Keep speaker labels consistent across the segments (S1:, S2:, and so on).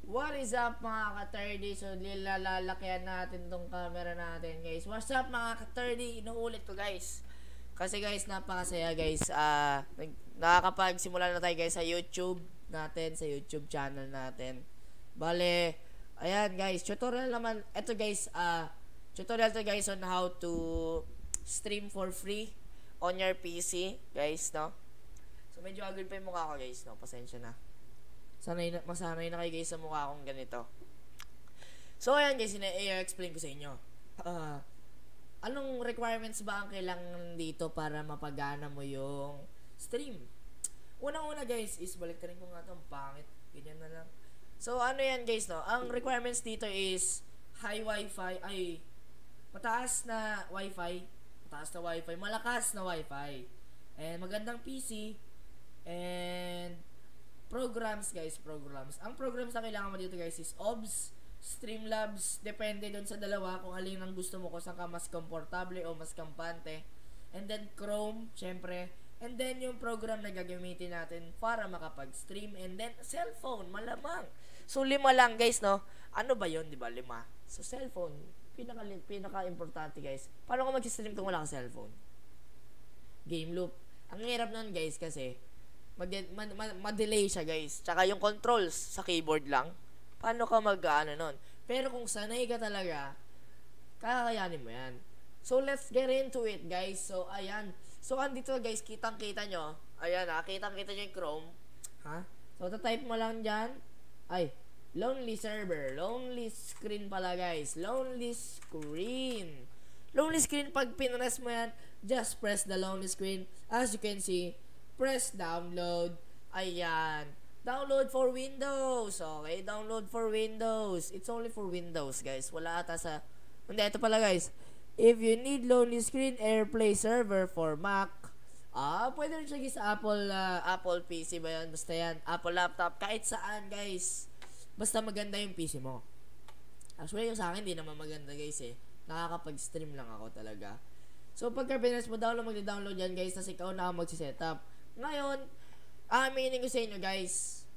S1: What is up mga ka-30? So, lilalalakihan natin tong camera natin, guys. What's up mga ka-30? Inuulit ko, guys. Kasi, guys, napakasaya, guys. Nakakapagsimula na tayo, guys, sa YouTube natin, sa YouTube channel natin. Bale, ayan, guys. Tutorial naman. Ito, guys, tutorial to, guys, on how to stream for free on your PC, guys, no? So, medyo agad pa yung mukha ko, guys, no? Pasensya na. Masanay na kayo guys sa mukha akong ganito. So ayan guys, i-explain ko sa inyo. Anong requirements ba ang kailangan dito para mapagana mo yung stream? Unang-una guys is balik rin ko nga ito, pangit. Ganyan na lang. So ano yan guys, no? Ang requirements dito is high wifi, mataas na wifi, malakas na wifi, and magandang PC, and programs guys, programs. Ang programs na kailangan mo dito guys is OBS, Streamlabs, depende doon sa dalawa kung alin ang gusto mo, kung saan ka mas komportable o mas kampante. And then Chrome, syempre. And then yung program na gagamitin natin para makapag-stream, and then cellphone, malamang. So 5 lang guys, no? Ano ba 'yon, 'di ba? 5. So cellphone, pinaka-importante guys. Paano ka mag-stream kung wala kang cellphone? Game loop. Ang hirap nun guys kasi ma-delay siya guys. Tsaka yung controls sa keyboard lang. Paano ka mag-ano nun? Pero kung sanay ka talaga, kakayanin mo yan. So let's get into it guys. So ayan. So andito guys, kitang-kita nyo. Ayan kitang-kita nyo yung Chrome. So type mo lang dyan. Lonely server. Lonely screen pala guys. Lonely screen. Lonely screen, pag pinress mo yan, just press the lonely screen. As you can see, press download. Ayan. Download for Windows. Okay, download for Windows. It's only for Windows, guys. Wala ata sa... Hindi, ito pala, guys. If you need lonely screen AirPlay server for Mac, pwede rin siya guys sa Apple PC ba yan? Basta yan. Apple laptop. Kahit saan, guys. Basta maganda yung PC mo. Actually, yung sa akin, hindi naman maganda, guys, eh. Nakakapag-stream lang ako talaga. So, pagka pinas mo, mag-download yan, guys. Tapos ikaw na mag-setup. Ngayon, aminin ko sa inyo guys.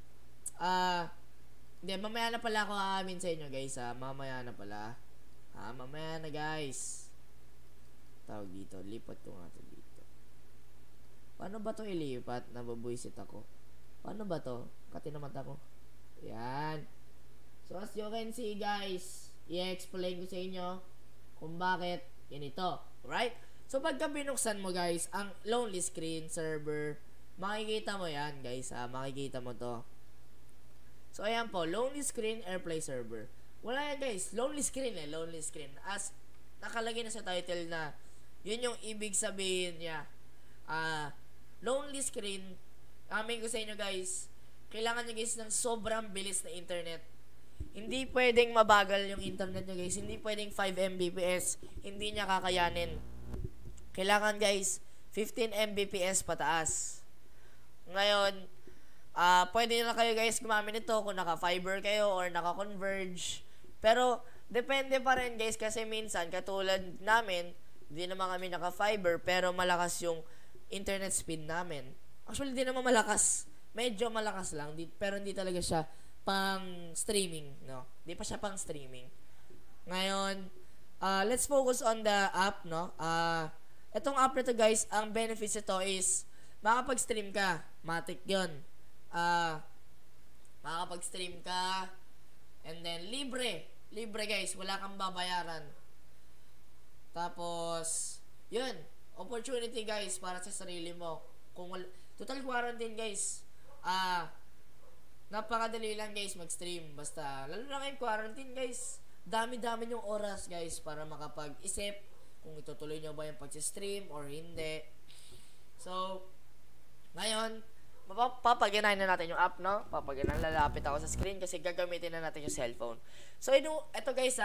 S1: Hindi, mamaya na pala ako aamin sa inyo guys. Mamaya na pala. Mamaya na guys. Tawag dito, lipat ko nga ito dito. Paano ba ito ilipat? Nababuisit ako. Paano ba ito? Katinamat ako. Yan. So as you can see guys, i-explain ko sa inyo kung bakit ganito. Alright? So pagka binuksan mo guys, ang lonely screen server, makikita mo yan guys, makikita mo to. So ayan po, lonely screen AirPlay server. Wala yan guys, lonely screen lonely screen. As nakalagay na sa title na yun yung ibig sabihin niya. Lonely screen, amin ko sa inyo guys, kailangan nyo guys ng sobrang bilis na internet. Hindi pwedeng mabagal yung internet nyo guys, hindi pwedeng 5 Mbps, hindi niya kakayanin. Kailangan guys 15 Mbps pataas. Ngayon, pwede na kayo guys gumamit nito kung naka-fiber kayo or naka-converge. Pero, depende pa rin guys kasi minsan, katulad namin, hindi naman kami naka-fiber pero malakas yung internet speed namin. Actually, hindi naman malakas. Medyo malakas lang, pero hindi talaga siya pang streaming, no? Hindi pa siya pang streaming. Ngayon, let's focus on the app, no? Itong app na to guys, ang benefits ito is makapag-stream ka. Matik yun. Makapag-stream ka. And then, libre. Libre guys. Wala kang babayaran. Tapos, yun. Opportunity guys para sa sarili mo. Total quarantine guys. Napakadali lang guys mag-stream. Basta, lalo na kayong quarantine guys. Dami-dami yung oras guys para makapag-isip kung itutuloy nyo ba yung pag-stream or hindi. So, ngayon, papaganahin na natin yung app, no? Lalapit ako sa screen kasi gagamitin na natin yung cellphone. So, ito guys,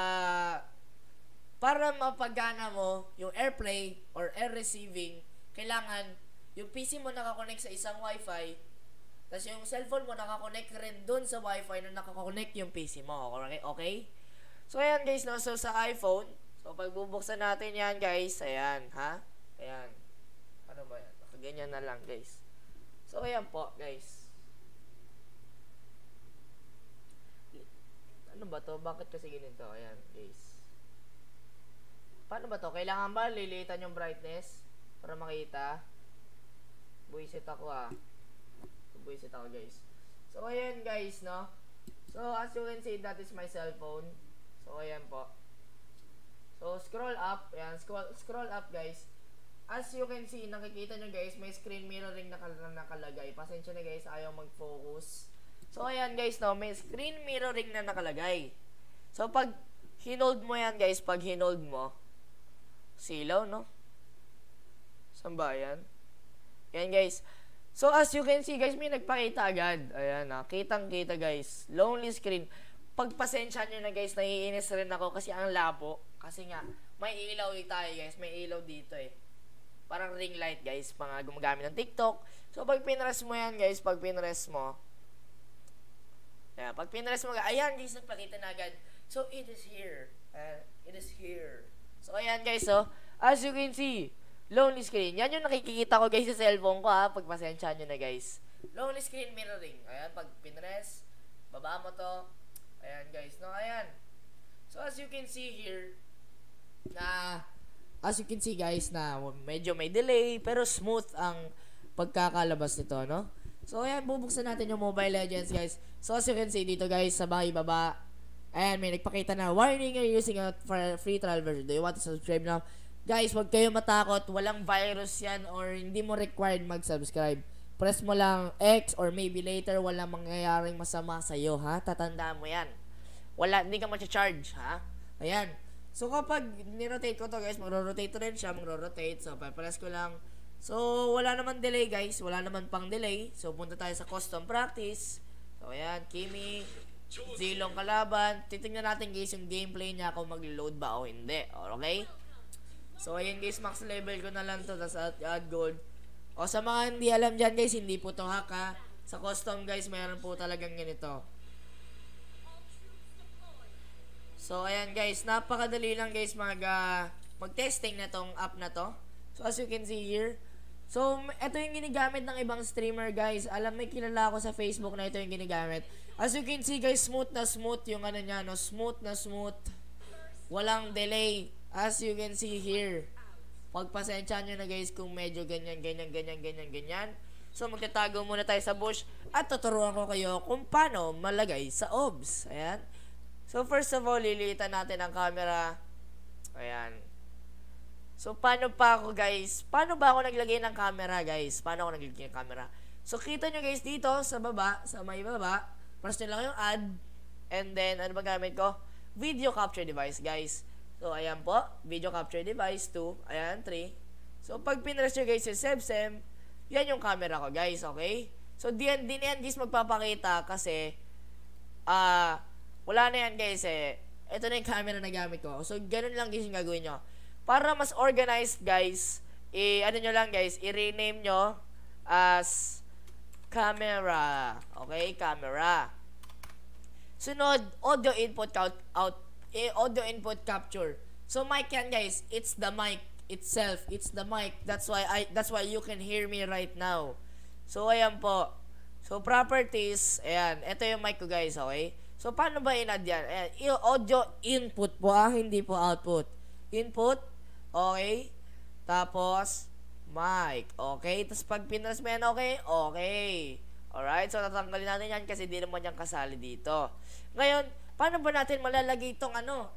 S1: para mapagana mo yung AirPlay or air receiving, kailangan yung PC mo nakakonect sa isang Wi-Fi, tapos yung cellphone mo nakakonect rin dun sa Wi-Fi na nakakonect yung PC mo. Okay? So, ayan guys, no? So, sa iPhone, so, pagbubuksan natin yan guys, ayan, ayan. Ano ba yan? Ganyan na lang guys. So ayan po guys. ba to? Bakit kasi ganito? Ayan, guys. Paano ba to? Kailangan ba liliitan yung brightness para makita? Buisit ako Buisit ako, guys. So, ayan, guys, no? So, as you can see, that is my cellphone. So, ayan po. So, scroll up. Ayan, scroll up, guys. As you can see, nakikita nyo, guys, may screen mirroring na nakalagay. Pasensya na, guys, ayaw mag-focus. So, ayan, guys, no? May screen mirroring na nakalagay. So, pag hinold mo yan, guys, pag hinold mo, silaw, no? Saan ba yan? Yan, guys. So, as you can see, guys, may nagpakita agad. Ayan, kitang-kita, guys. Lonely screen. Pagpasensya nyo na, guys, naiinis rin ako kasi ang labo. Kasi nga, may ilaw tayo, guys. May ilaw dito, eh. Parang ring light, guys. Mga gumagamit ng TikTok. So, pag pinress mo yan, guys, pag pinress mo, ayan, pag pinress mo, ayan, guys, nagpakita na agad. So, it is here. It is here. So, ayan, guys, so, as you can see, lonely screen. Yan yung nakikita ko, guys, sa cellphone ko, pagpasensya nyo na, guys. Lonely screen mirroring. Ayan, pag pinress, baba mo to. Ayan, guys, no, ayan. So, as you can see here, guys, na medyo may delay, pero smooth ang pagkakalabas nito, no? So, ayan, bubuksan natin yung Mobile Legends, guys. So, as you can see dito, guys, sa baba, ayan, may nagpakita na, warning, you're using a free trial version. Do you want to subscribe now? Guys, wag kayo matakot. Walang virus yan or hindi mo required mag-subscribe. Press mo lang X or maybe later walang mangyayaring masama sa'yo, ha? Tatandaan mo yan. Hindi ka ma-charge, ha? Ayan. So, kapag ni-rotate ko to, guys, magro-rotate rin siya. Magro-rotate. So, press ko lang. So, wala naman delay, guys. Wala naman pang delay. So, punta tayo sa custom practice. So, ayan. Kimi. Zilong kalaban. Titingnan natin, guys, yung gameplay niya kung mag-load ba o hindi. Okay? So, ayan, guys, max level ko na lang to, tas add gold. O, sa mga hindi alam dyan, guys, hindi po to hack, ha. Sa custom, guys, mayroon po talagang ganito. So, ayan, guys, napakadali lang, guys, mag-testing na tong app na to. So, as you can see here, so, ito yung ginagamit ng ibang streamer, guys. May kilala ako sa Facebook na ito yung ginagamit. As you can see, guys, smooth na smooth yung ano niya, no? Smooth na smooth. Walang delay. As you can see here, pagpasensya nyo na, guys, kung medyo ganyan. So, magtatago muna tayo sa bush at tuturuan ko kayo kung paano malagay sa OBS. Ayan. So, first of all, lilitan natin ang camera. Ayan. So, paano ba ako naglagay ng camera, guys? So, kita nyo, guys, dito sa baba, sa may baba, press nyo lang yung add. And then, ano ba gamit ko? Video capture device, guys. So, ayan po. Video capture device 2. Ayan, 3. So, pag pinress nyo, guys, yung SebSem, yan yung camera ko, guys. Okay? So, din yan, guys, magpapakita kasi, wala na yan, guys, eh. Ito na yung camera na gamit ko. So, ganun lang, guys, yung gagawin nyo. Para mas organized, guys, ano nyo lang, guys, i-rename nyo as camera. Okay? Camera. Sunod, audio input audio input capture. So mic yan, guys. It's the mic itself. It's the mic. That's why you can hear me right now. So ayan po. So properties, ayan. Ito yung mic ko, guys, okay? So paano ba in-add yan? Ayan, audio input po, hindi po output. Input, okay? Tapos mic, okay? Tapos pag pinress mo yan, okay? Okay. Alright, so tatanggalin natin yan kasi di naman yan kasali dito. Ngayon, paano ba natin malalagay itong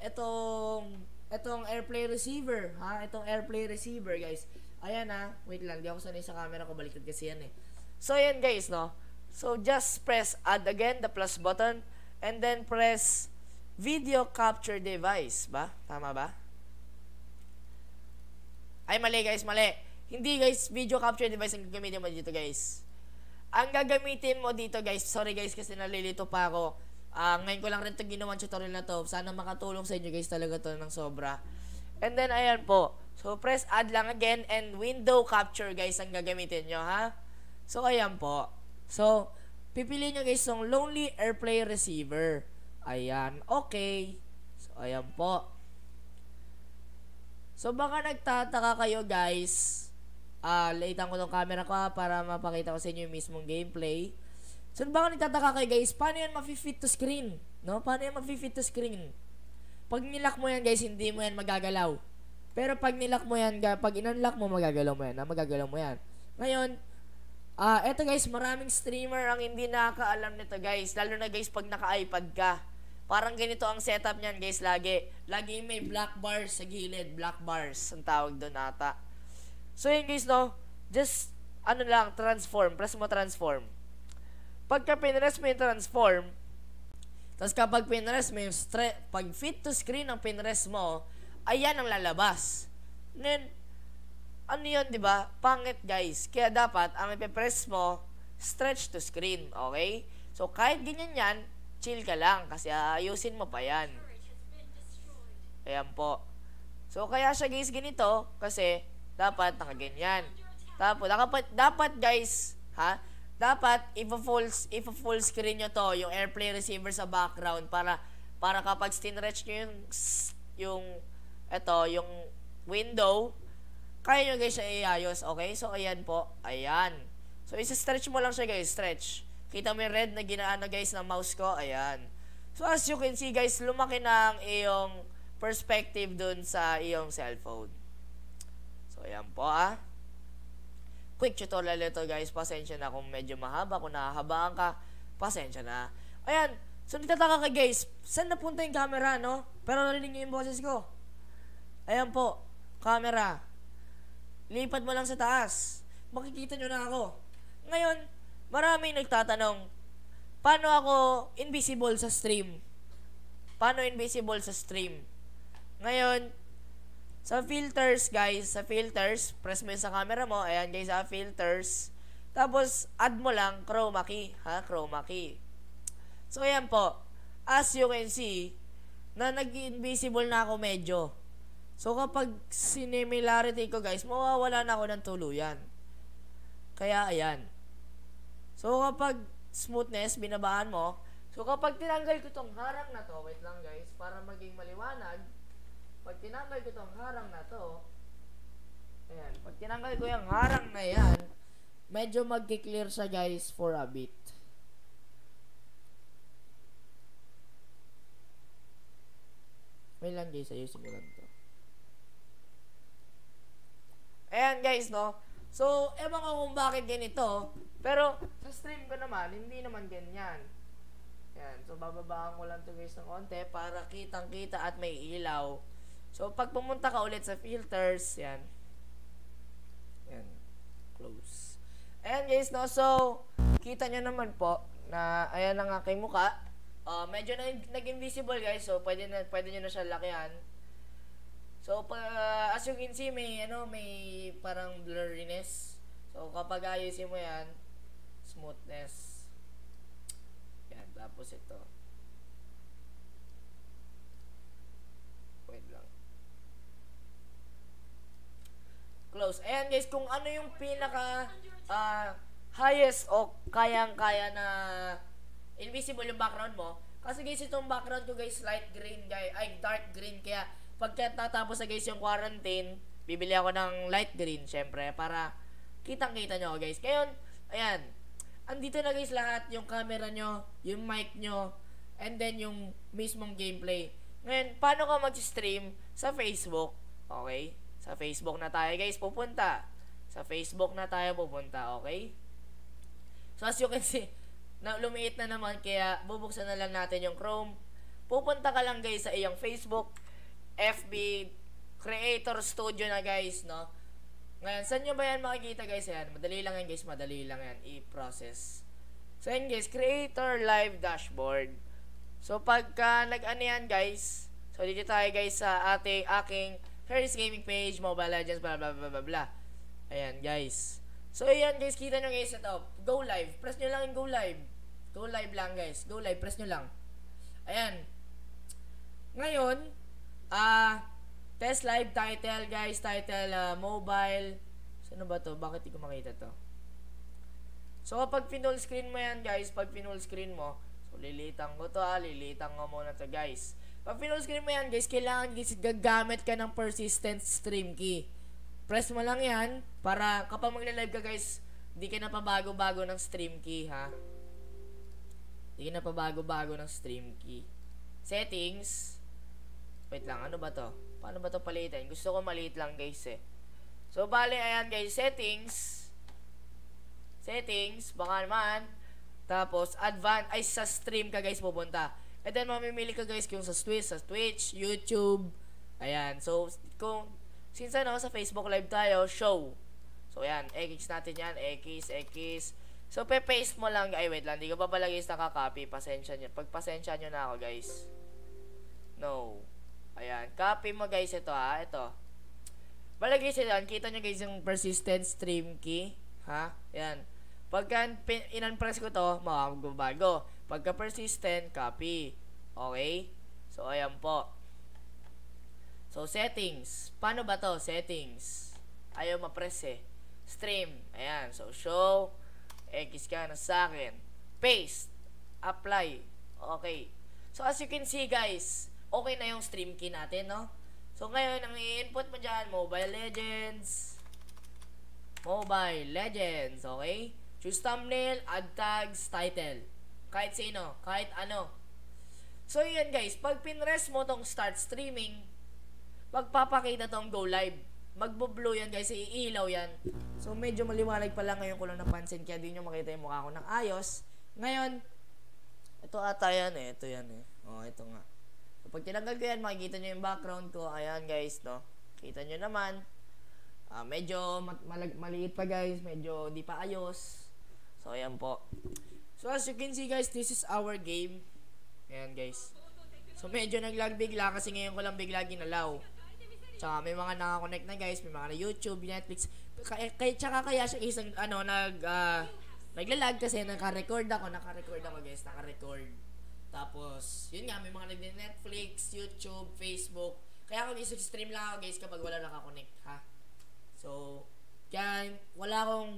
S1: itong AirPlay receiver, ha? Itong AirPlay receiver, guys. Ayan, ha. Wait lang, di ako sanay sa camera ko, baliktad kasi yan, eh. So, ayan, guys, no? So, just press add again, the plus button, and then press video capture device, ba? Tama ba? Ay, mali, guys, mali. Hindi, guys, video capture device ang gagamitin mo dito, guys. Ang gagamitin mo dito, guys, sorry, guys, kasi nalilito pa ako. Ngayon ko lang rin ito ginawang tutorial na to. Sana makatulong sa inyo, guys, talaga to ng sobra. And then, ayan po. So, press add lang again and window capture, guys, ang gagamitin nyo, ha? So, ayan po. So, pipiliin nyo, guys, yung Lonely AirPlay Receiver. Ayan, okay. So, ayan po. So, baka nagtataka kayo, guys. Laitan ko tong camera ko para mapakita ko sa inyo yung mismong gameplay. So, baka nagtataka kayo guys, paano yan ma-fit to screen? No? Paano yan ma-fit to screen? Pag nilock mo yan guys, hindi mo yan magagalaw. Pero pag nilock mo yan, pag in-unlock mo, magagalaw mo yan. Magagalaw mo yan. Ngayon, eto guys, maraming streamer ang hindi nakakaalam nito guys. Lalo na guys, pag naka-iPad ka. Parang ganito ang setup niyan guys, lagi. Lagi may black bars sa gilid. Black bars, ang tawag doon ata. So yun guys, no? Just, ano lang, transform. Press mo transform. Pagka pinress mo yung transform, tapos kapag pinress mo yung pag fit to screen ang pinress mo, ayan ang lalabas. Then, ano yun, di ba? Pangit guys. Kaya dapat, ang ipipress mo, stretch to screen. Okay? So, kahit ganyan yan, chill ka lang kasi ayusin mo pa yan. Ayan po. So, kaya siya guys ganito kasi dapat nakaganyan. Tapos, dapat guys, ha? Dapat, if-full screen nyo to, yung AirPlay receiver sa background para kapag stinretch nyo yung window, kaya nyo guys siya iayos, okay? So, ayan po. Ayan. So, isa-stretch mo lang siya guys, stretch. Kita mo yung red na ginaano guys ng mouse ko, ayan. So, as you can see guys, lumaki na ang iyong perspective dun sa iyong cellphone. So, ayan po quick tutorial ito guys, pasensya na kung medyo mahaba, kung nahahabaan ka, pasensya na. Ayan, so nagtataka ka guys, saan napunta yung camera, no? Pero narinig nyo yung boses ko. Ayan po, camera. Lipat mo lang sa taas. Makikita nyo na ako. Ngayon, maraming nagtatanong, paano ako invisible sa stream? Paano invisible sa stream? Ngayon, sa filters, guys, press mo yun sa camera mo, ayan guys, sa filters, tapos, add mo lang, chroma key, chroma key. So, ayan po, as you can see, na nag-invisible na ako medyo. So, kapag similarity ko, guys, mawawala na ako ng tuluyan. Kaya, ayan. So, kapag smoothness, binabaan mo, so, kapag tinanggal ko tong harang na to, wait lang guys, para maging maliwanag, pag tinanggal ko tong harang na to, ayan, pag tinanggal ko yung harang na yan, medyo magki-clear siya guys for a bit. Wait lang guys, ayusin ko lang to. Ayan guys, no? So, ewan ko kung bakit ganito, pero sa stream ko naman, hindi naman ganyan. Ayan, so bababaan ko lang to guys ng konti para kitang-kita at may ilaw. So, pag pumunta ka ulit sa filters, yan. Yan. Close. Ayan guys, no? So, kita nyo naman po na ayan ang aking muka. Medyo nag-invisible guys. So, pwede nyo na siya lakihan. So, as you can see, may parang blurriness. So, kapag ayusin mo yan, smoothness. Yan. Tapos ito. Wait lang. Close. Ayan guys, kung ano yung pinaka highest o kayang-kaya na invisible yung background mo. Kasi guys, itong background ko guys, light green guys, ay dark green. Kaya pagka tatapos na guys yung quarantine, bibili ako ng light green syempre para kitang-kita nyo guys. Ngayon, ayan, andito na guys lahat, yung camera nyo, yung mic nyo, and then yung mismong gameplay. Ngayon, paano ka mag-stream sa Facebook? Okay? Sa Facebook na tayo guys pupunta. Sa Facebook na tayo pupunta, okay? So as you can see, lumiit na naman kaya bubuksan na lang natin yung Chrome. Pupunta ka lang guys sa iyong Facebook, FB, Creator Studio na guys, no? Ngayon, saan nyo ba yan makikita guys? Yan, madali lang yan guys, madali lang yan i-process. So yan guys, Creator Live Dashboard. So pagka nag-ano yan guys, so dito tayo guys sa aking Harris Gaming page, Mobile Legends, blah blah blah blah blah. Ayan guys. So ayan guys, kita nyo guys ito. Go live. Press nyo lang yung go live. Go live lang guys. Go live, press nyo lang. Ayan. Ngayon, test live title guys. Title mobile. Sino ba to? Bakit di ko makita to? So kapag pinull screen mo yan guys, pag pinull screen mo, so lilitan ko to lilitan ko muna to guys. Pag pinull screen mo yan guys, kailangan guys gagamit ka ng persistent stream key. Press mo lang yan para kapag magla-live ka guys, hindi ka na pabago-bago ng stream key ha. Hindi ka na pabago-bago ng stream key. Settings. Wait lang, ano ba to? Paano ba to palitin? Gusto ko maliit lang guys eh. So, bali, ayan guys, settings. Settings, baka naman. Tapos, advanced, ay sa stream ka guys pupunta. And then, mamimili ka guys kung sa Twitch, YouTube. Ayan, so, kung, since ano, sa Facebook Live tayo, show. So, ayan, X natin yan, X. So, pe-paste mo lang, ay wait lang, hindi ko pa pala guys nakaka-copy, pasensya nyo. Pagpasensya nyo na ako guys. No. Ayan, copy mo guys ito ha, ito. Bala guys ito, kita nyo guys yung persistent stream key. Ha? Ayan. Pagka in-unpress ko to, magbabago. Pagka persistent, copy. Okay? So, ayan po. So, settings. Paano ba to? Settings. Ayaw ma-press eh. Stream. Ayan. So, show. X ka na sa akin. Paste. Apply. Okay. So, as you can see, guys, okay na yung stream key natin, no? So, ngayon, ang i-input mo dyan, Mobile Legends. Mobile Legends. Okay? Choose thumbnail, add tags, title. Kahit sino. Kahit ano. So, yun, guys. Pag pinrest mo tong start streaming, magpapakita tong go live. Magbo-blue yan guys, iilaw yan. So medyo maliwanag pa lang ngayon ko lang napansin, kaya di nyo makita yung mukha ko ng ayos. Ngayon, ito ata yan eh, ito yan eh. Oh, ito nga. So, pag tinanggal ko yan, makikita nyo yung background ko. Ayan guys, no. Kita nyo naman. Medyo maliit pa guys, medyo di pa ayos. So ayan po. So as you can see guys, this is our game. Ayan guys. So medyo naglag bigla kasi ngayon ko lang bigla ginalaw. Tsaka may mga nakakonect na guys, may mga na YouTube, Netflix. Tsaka kaya siya isang naglalag kasi naka-record ako guys, naka-record. Tapos, yun nga, may mga nag-Netflix, YouTube, Facebook. Kaya ako guys, stream lang ako guys kapag wala nakakonect, ha? So, kaya wala akong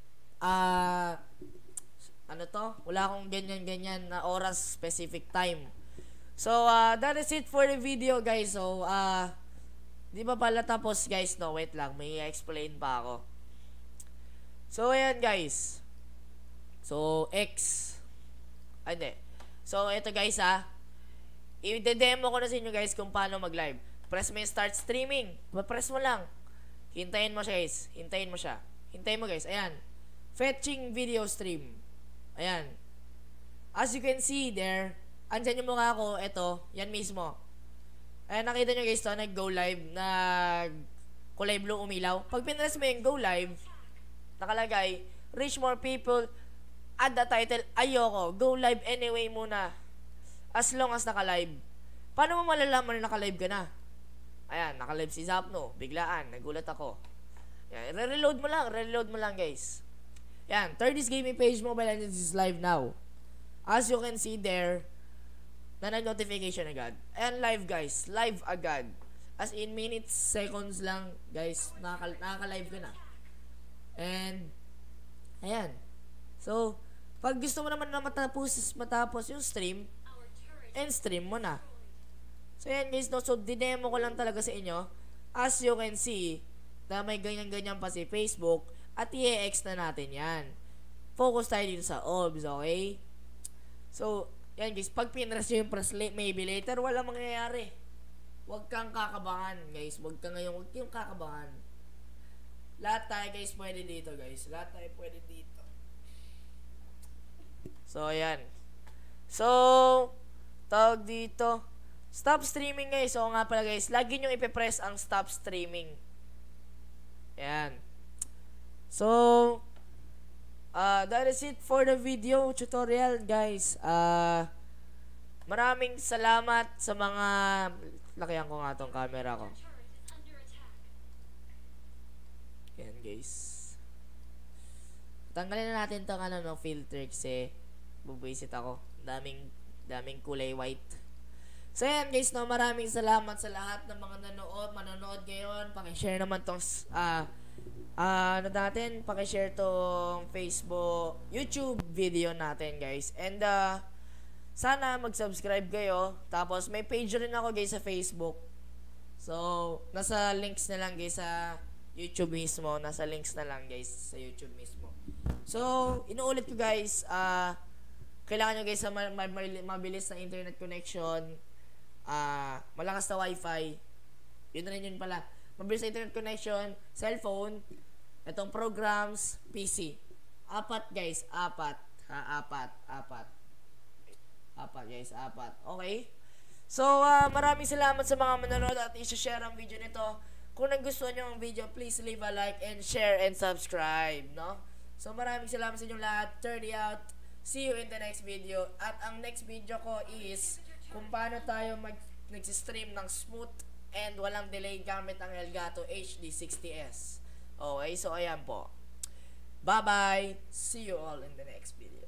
S1: wala akong ganyan-ganyan na oras, specific time. So, that is it for the video guys. So, di ba pala tapos guys, no, wait lang, may explain pa ako. So, ayan guys. So, hindi. So, ito guys i-demo ko na sa inyo guys kung paano mag-live. Press mo yung start streaming. Press mo lang. Hintayin mo siya guys. Hintayin mo guys. Ayan. Fetching video stream. Ayan. As you can see there, andyan yung mukha ko. Ito, yan mismo. Ayan, nakita nyo guys to, nag-go live, kulay blue umilaw. Pag pinress mo yung go live, nakalagay, reach more people, add the title, ayoko, go live anyway muna. As long as naka-live. Paano mo malalaman na naka-live ka na? Ayan, naka-live si Zapno, biglaan, nagulat ako. Ayan, re-reload mo lang guys. Ayan, 30's gaming page mobile and this is live now. As you can see there, na notification agad. Ayan, live guys. Live agad. As in minutes, seconds lang guys. Nakaka-live ko na. And, ayan. So, pag gusto mo naman na matapos yung stream, and stream mo na. So, ayan guys. No? So, dinemo ko lang talaga sa inyo. As you can see, na may ganyan-ganyan pa si Facebook. At i-ex na natin yan. Focus tayo dito sa OBS, okay? So, yan guys, pag pinress nyo yung press maybe later, wala mangyayari. Huwag kang kakabahan guys. Huwag yung kakabahan. Lahat tayo guys pwede dito guys. Lahat tayo pwede dito. So, ayan. So, tawag dito. Stop streaming guys. So, nga pala guys, lagi nyo ipipress ang stop streaming. Ayan. So, that is it for the video tutorial guys. Maraming salamat sa mga, lakihan ko nga tong camera ko. Yan guys. Tanggalin na natin tong filter kasi bubuisit ako. Daming kulay white. So yan guys, no, maraming salamat sa lahat ng mga manonood ngayon. Paki-share naman tong paki-share tong Facebook, YouTube video natin guys. And sana mag-subscribe kayo. Tapos may page rin ako guys sa Facebook. So, nasa links na lang guys sa YouTube mismo. Nasa links na lang guys sa YouTube mismo. So, inuulit ko guys, kailangan nyo guys sa mabilis na internet connection, malakas na wifi, yun rin yun pala, mabilis na internet connection, cellphone, itong programs, PC. 4 guys, 4. Apat guys, 4. Okay? So, maraming salamat sa mga manonood at i-share ang video nito. Kung nagustuhan nyo ang video, please leave a like and share and subscribe, no? So, maraming salamat sa inyong lahat. Turn it out. See you in the next video. At ang next video ko is kung paano tayo nag-stream ng smooth and walang delay gamit ang Elgato HD60S. Okay, so ayan po. Bye-bye. See you all in the next video.